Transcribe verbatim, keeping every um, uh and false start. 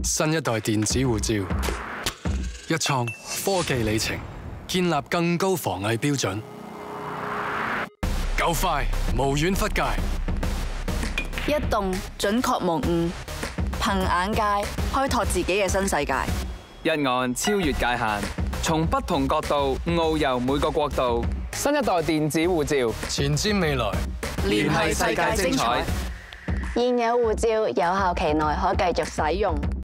新一代電子護照，一創科技里程，建立更高防偽標準，夠快無遠弗屆， 一動準確無誤，憑眼界開拓自己嘅新世界。 一按超越界限，從不同角度遨遊每個國度。新一代電子護照， 前瞻未來， 聯繫世界精彩。 現有護照有效期內可繼續使用。